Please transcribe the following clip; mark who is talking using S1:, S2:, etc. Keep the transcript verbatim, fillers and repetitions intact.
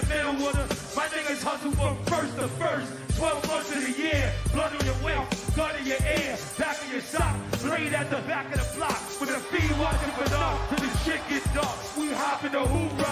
S1: middle of the, my niggas hustle from first to first. twelve months of the year, blood on your wealth, gun in your ear, back of your sock, blade at the back of the block, with a feed watching for dark, till the shit get dark. We hop in the Hoover.